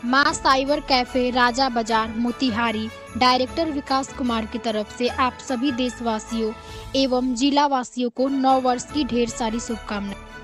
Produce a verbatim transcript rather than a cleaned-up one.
माँ cyber cafe राजा बाजार Motihari director विकास कुमार की तरफ से आप सभी देशवासियों एवं जिला वासियों को नव वर्ष की ढेर सारी शुभकामनाएं।